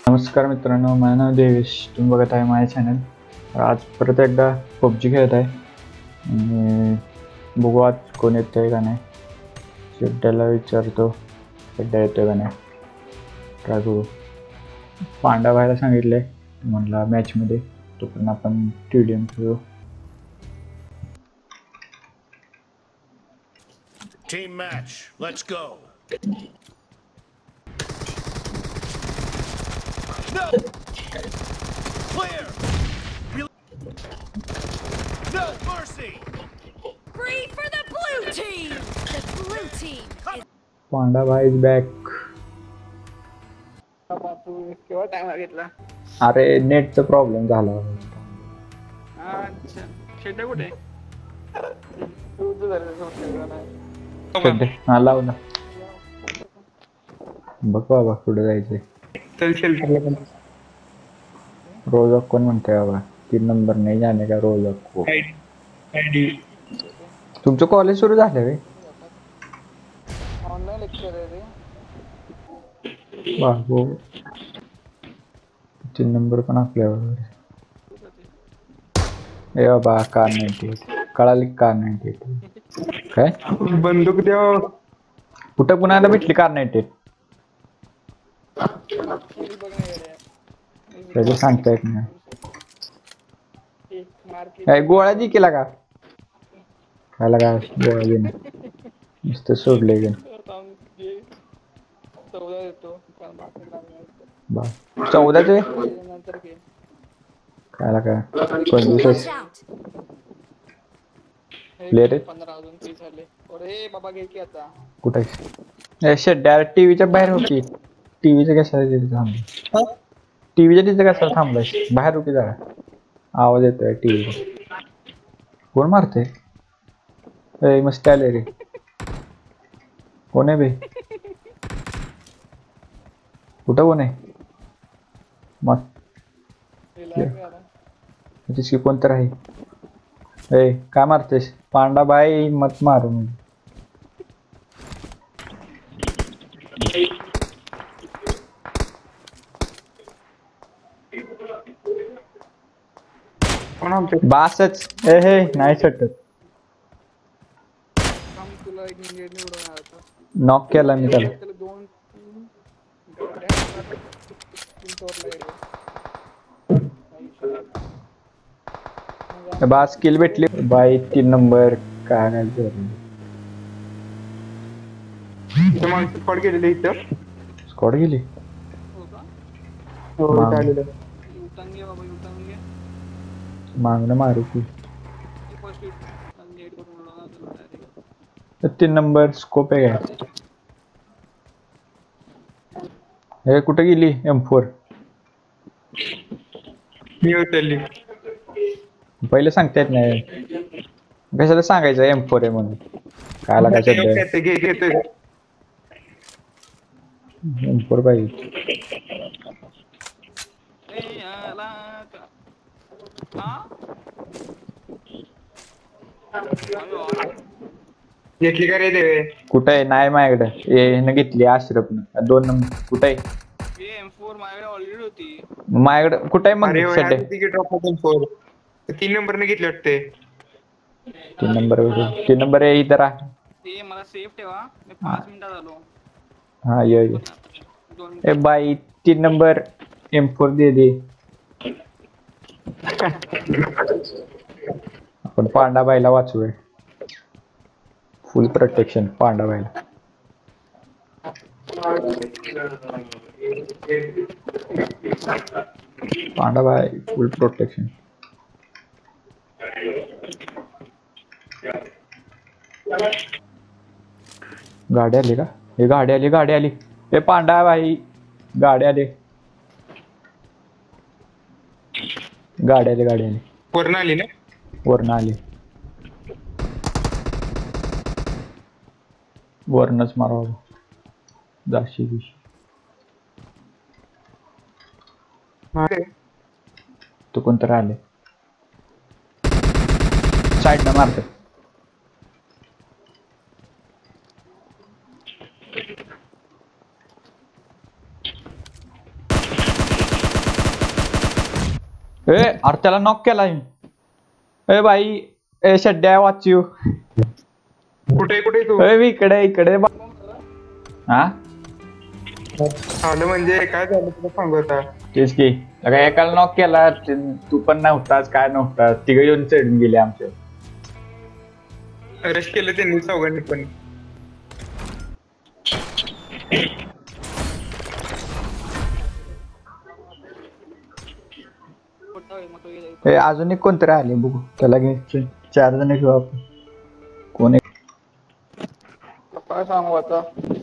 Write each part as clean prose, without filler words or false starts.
नमस्कार मित्रांनो, माझं नाव देवेश. तुम्ही बघत आहे माझ्या चॅनल. आज परत एकदा पबजी खेळत आहे आणि बघू आज कोण येतंय का नाही. शेड्याला विचारतो शेड्या येतोय का नाही. ट्राय करू. पांडा व्हायला सांगितलंय म्हणला मॅचमध्ये, तोपर्यंत आपण TDM खेळू. Team match, let's go. No! Clear! No mercy! Free for the blue team! The blue team is Panda भाई इज बॅक. केव्हा टाइम घेतला? अरे नेटचा प्रॉब्लेम झाला. अच्छा शेड्या कुठे? तू शेड्या हा लाव ना. बघ बाबा कुठे जायचंय. चल चल रोज कोण म्हणतोय बाबा 3 नंबर नाही जाणे का रोज को. आयडी तुमचं कॉलेज सुरू झालं रे? ऑनलाइन लेक्चर आहे रे. बाबू 3 नंबर पण आपल्यावर. ए बाबा कार 98 कळाली. कार 98 काय बंदूक द्या. कुठं कुणाला भेटली कार 98? त्याचं सांगता येत नाही. काय गोळ्या जी केला का खायला का गोळ्या देणे नुसतं सोडले गे. 14 देतो. 14चे नंतर घे. खायला काय कोण watch दिवस out! प्लेयर आहे 15 अजून 30 झाले. अरे बाबा घे की आता. कुठे डायरेक्ट टीव्हीच्या बाहेर होती. टीव्हीच्या कशाला तिथे थांबलं? टीव्हीच्या तिथे कशाला थांबलाय? बाहेर होती जरा आवाज येतोय टीव्ही. कोण मारते? मस्त आले रे. कोण आहे बे? कुठं कोण आहे? मग तिची कोणतर आहे. काय मारतेस पांडा बाई? मत मारून बासच. हे नाही सटत. तुला एक मिनिट निवडून आता. नॉक केला मी त्याला. त्याला 2 3 तोडले. बास किल भेटली बाई 3 नंबर. काय नाही झालं. माणसं स्पॉट गेलेले इथं. स्कॉड गेली. हो का? हो, चालेल. उतांगे बाबा उतांगे. मागणं मारू की. फर्स्ट नेट करून लावला डायरेक्ट. 3 नंबर स्कोप आहे काय? हे कुठे गेली M4? मी उतरली. पहिले सांगता येत नाही. कशाला सांगायचं M4 आहे म्हणून? कायला काय शब्द घेतोय. M4 पाहिजे. घेतली का रे देवे? कुठं आहे? नाही माझ्याकडे. ह्यानं घेतली अश्रफनं. 2 नंबर कुठं आहे? M4 माझ्याकडे ऑलरेडी होती. माझ्याकडे कुठं आहे मग? सध्या तिकीट ड्रॉप M4 3 नंबरने घेतली वाटते. 3 नंबर आहे इथं राह. ते मला सेफ ठेवा. मी 5 मिनिटात आलो. हा ये 2 ए बाई 3 नंबर M4 दे. आपण पांडा बाईला वाचूया. फुल प्रोटेक्शन पांडा बाईला. पांडा बाई फुल प्रोटेक्शन. गाडी आली का? हे गाडी आली. हे पांडा बाई गाडी आली. वरनं आली ना? वरनं आली. वरनच मारावं जाशी बिशी. तो कोणतं राहिले साईडनं मारत. अरे त्याला नॉक केलाय. ए भाई ए शड्ड्या वाच यू. कुठे कुठे तू मी इकडे हा आलं म्हणजे काय झालं तुला सांगू आता. तेच की एकाला नॉक केला. तू पण नव्हताच काय नव्हताच. तिघ येऊन चढून गेले आमच्या. रश केलं त्यांनी चौघांनी पण. अजून एक कोणतरी आले बघू. त्याला घ्यायचं 4 जण घेऊ आपण. कोण काय सांगू आता.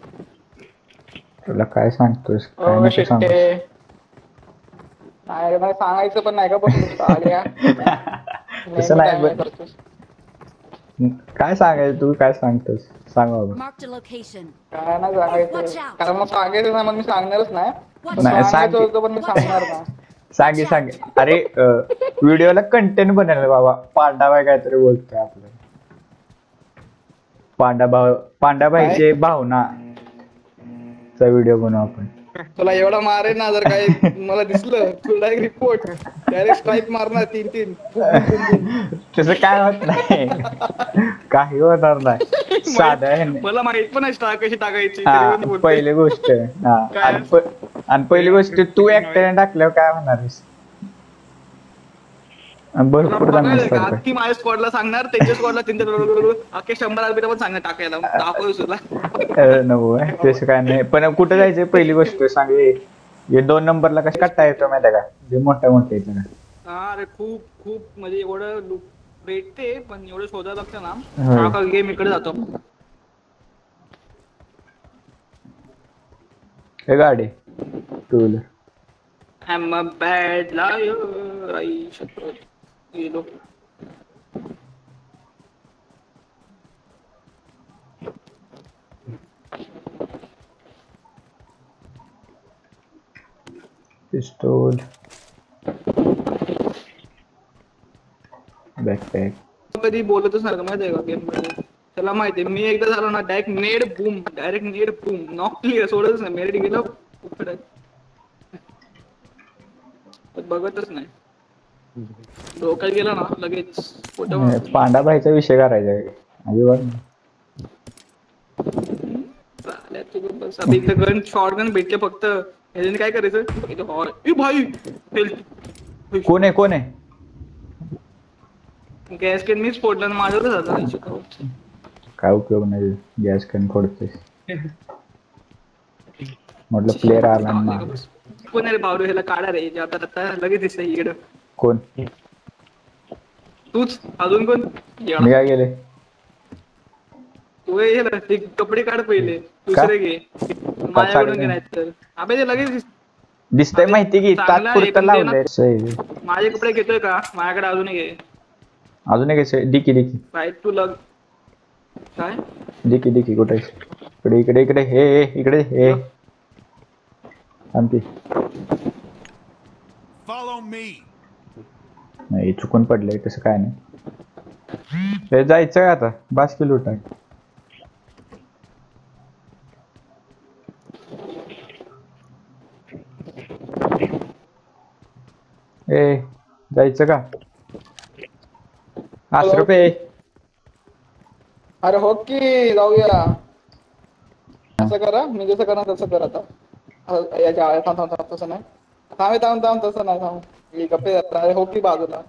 तुला काय सांगतोस काय नको सांगू. नाही मला सांगायचं पण नाही का पण तसं नाही काय सांगायचं. तू काय सांगतोस सांग बाबा. Marked a location. काय नाही सांगायचं कारण मग सांगायचं नाही मग मी सांगणारच नाही. नाही सांगायचं होतं पण मी सांगणार नाही. सांगे अरे व्हिडिओला कंटेंट बनवलं बाबा. पांडाबाई काहीतरी बोलतोय आपलं. पांडाबाईचे भावना चा व्हिडिओ बनवू आपण. तुला एवढा मारेल ना जर काही मला दिसलं तुला डायरेक्ट रिपोर्ट डायरेक्ट स्ट्राईक मारणार 3-3. तसं काय होत नाही. काही होणार नाही. साधं मला माहित पण आहे कशी टाकायची. पहिली गोष्ट आणि पहिली गोष्ट तू ऍक्टर टाकल्यावर काय होणार भरपूर ती माझ्या स्क्वॉडला सांगणार त्यांच्या स्क्वॉडला त्यांच्या अख्खे 100 आरबीला पण सांगणार टाकायला दाखव तुला. नको तसं काय नाही. पण कुठं जायचंय पहिली गोष्ट सांग. हे 2 नंबरला कसं काढता येतो माहिती का. जे मोठ्या येतं ना. हा अरे खूप खूप म्हणजे एवढं भेटते पण एवढं शोधायला लागतं ना. गेम इकडे जातो. हे गाडी 2 wheeler. I'm a bad liar. आई शपथ गेलो. पिस्तूल बॅकपॅक. कधी बोलतच नाही माहिती आहे का गेम मध्ये. त्याला माहिती मी एकदा झालो ना डायरेक्ट नेड बूम नॉक क्लिअर सोडतच नाही. मेरिट गेलं बघतच नाही. डोक्यात गेला ना लगेच पांडाबाईचा विषय करायचा अजिबात. गन शॉर्ट गन भेटले फक्त. काय करायचं भाई. कोण आहे गॅस कॅन मीच फोडला माझ्यावरच झालं. काय उपयोग नाही गॅस कॅन फोडतोय. म्हटलं प्लेअर आला ना. कोण रे भाऊ ह्याला काढा रे. आता लगेच दिसतंय इकडं. कोण तूच अजून कोण. मी काय गेले. तू ते कपडे काढ पहिले. दुसरे घे माझ्याकडून घे नाही तर. अबे ते लगेच दिसतंय माहिती की तात्पुरतं लावलंय. माझे कपडे घेतोय का माझ्याकडे अजून घे. अजून एक डिकी राईट टू लग काय डिकी कुठे. इकडे हे आमची Follow me. नाही चुकून पडलंय तसं काय नाही. हे जायचं का आता बास की लुटाय. जायचं का 5 रुपये. अरे हो की जाऊया. असं करा मी जसं करणार तसं कर आता. याच्या थांब तसं नाही. थांब तसं नाही थांब. गप्पे अरे हो की बाजूला.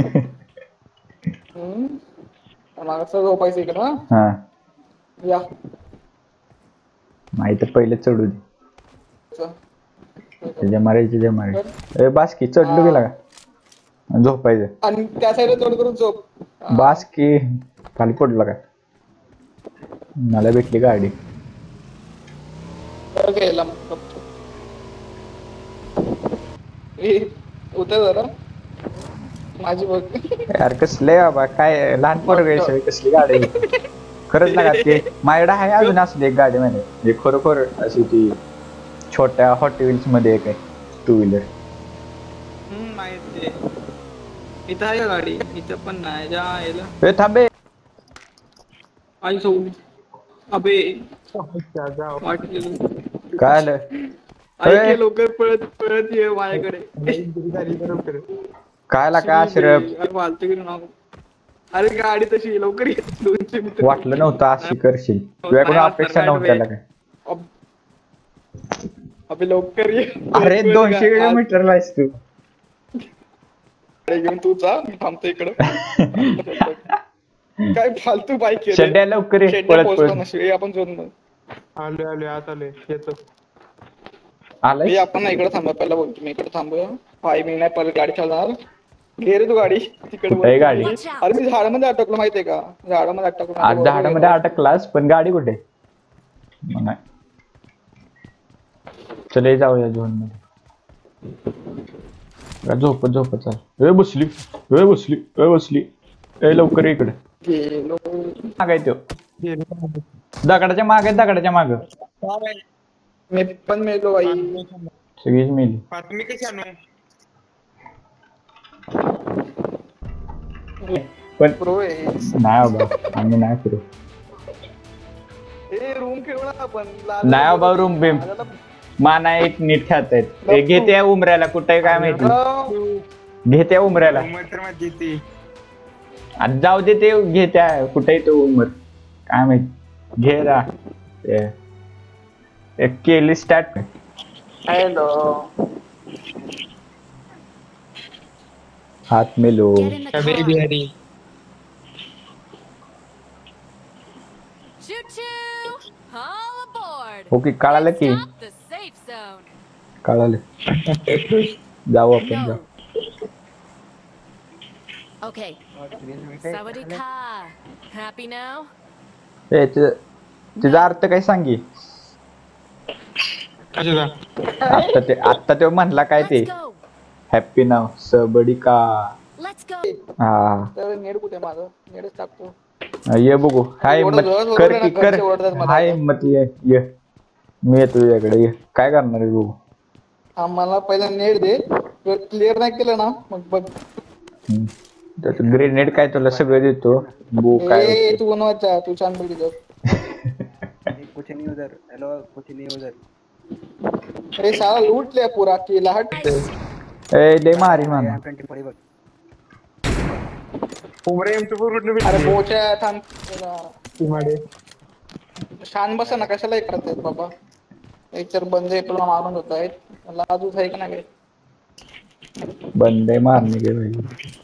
मागचं झोपायचं इकडं हा या. माहिती पहिले चढू दे. त्याच्या मारायचे बास की चढलो गेला का झोपायचं. आणि त्या साईडला तोड करून झोप. बास की खाली पडला का. मला भेटली गाडी. उतर जरा माझी बघ. यार कसले बाबा काय लहान पोरं कसली गाडी. खरंच ना ते माझ्याकडे आहे अजून असली एक गाडी मध्ये खरोखर अशी ती छोट्या हॉट व्हील्स मध्ये एक आहे 2 व्हीलर. माहिती इथं आहे का गाडी. इथं पण नाही थांबे. आई सो अबे काय आलं. लवकर पळत ये माझ्याकडे. कायला काय आश्रय फालतू गिरी नको. अरे गाडी तशी लवकर ये 200 मीटर. वाटलं नव्हतं अशी करशील तुझ्याकडून अपेक्षा नव्हत्या काय. अबे लवकर ये. अरे 200 किलोमीटरला आहेस तू. गाडी घेऊन तू जा, मी थांबतो इकडं. काय फालतू बाईक शेड्या लवकर ये, पळत पळत. आपण झोन आलोय आत आलोय येतो. आलाय आपण ना इकडे थांबा, पहिला बोलतो मी इकडे थांबूया. 5 मिनिट नाही परत गाडी चालणार. घे रे तू गाडी कुठे तिकडे. गाडी? अरे मी झाडामध्ये अटकलो माहितीये का, झाडामध्ये अटकलो. आज झाडामध्ये अटकलास पण गाडी कुठे? मग नाही. चल जाऊया झोन मध्ये. झोपत झोपत चाल. बसली बसली. लवकर इकडे. गेलो मागाय तो दगडाच्या मागे, दगडाच्या माग मी पण मेलो बाई. सगळीच मेली. मी कशी आणू? पण प्रो आहे. नाही बाबा, आम्ही नाही करू. ए रूम खेळू ना आपण. नाही बाबा रूम बिम माना एक नीट खेळतायत. घेते उमऱ्याला कुठे काय माहिती. घेते उमऱ्याला मध्ये ती आज जाऊ दे. ते घेत्या कुठे तो उमर काय माहिती. घे रा केली स्टार्ट. हॅलो हात मेलो. Get in the car. Choo choo! All aboard. Okay कळालं की. Stop the safe zone. कळालं. जाऊ आपण No. जाऊ. Okay. Sawadee-ka. Happy now? तिचा अर्थ काय सांगी. आता ते म्हणला काय ते Let's go. Happy now somebody का. Let's go. हा तर नेट कुठे माझं? नेटच टाकतो. ये बघू. हाय एवढं हिम्मत जोरात कर बोलू की नका, कर. घरचे ओरडतात मला हाय आता. हिम्मत ये मी येतो तुझ्याकडे. ये काय करणार आहे बघू. आम्हाला पहिला नेट दे. क्लिअर नाही केलं ना मग बघ. ग्रेनेड काय तुला सगळं देतो. बघू काय ए तू बनवायचा, तू छान बोलली तर. कुछ नहीं उधर. हेलो कुछ नहीं उधर. अरे साला लूट लिया पूरा केला. हट. ए लय मारी मामा. 24 बघ. उमरे M24 कुठलं अरे भेटली? बोच्या थांब. उमाडे. शान बसा ना, कशाला हे करतायत बाबा. एक तर बंदे तुला मारून होत आहेत. मला अजून आहे का नाही. बंदे मारणे गे भाई.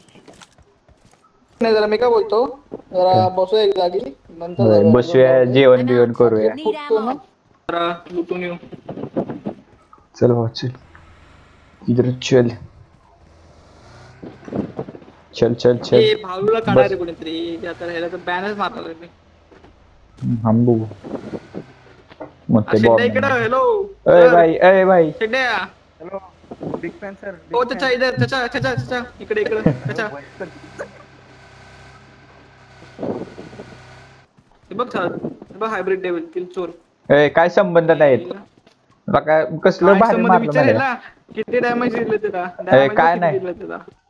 नाही जरा मी काय बोलतो, जरा बसूया एक जागी नंतर जाऊया. बसूया जेवण बिवण करूया. Need फुटतो ना ammo. जरा लुटून येऊ. चल भाऊ चल. इधर चल चल चल चल. ए भाऊला काढा रे कोणीतरी. आता ह्याला तर बॅनच मारला रे मी. हम बघू मग ते शिंदे बॉम्ब. इकडे. हॅलो ए भाई शिंद्या. Hello big fan sir. ओ त्याच्या इधर त्याच्या इकडे त्याच्या. हे बघ सर, हे बघ हायब्रिड डेव्हिल किल चोर. ए काय संबंध नाहीत. काय कसलं काय भारी संबंध मारलं विचार मला. आहे ना, किती डॅमेज दिलं त्याला. काय डॅमेज नाही. दिलं त्याला.